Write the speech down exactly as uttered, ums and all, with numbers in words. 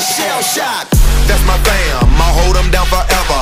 shell shock. That's my fam, I'll hold them down forever.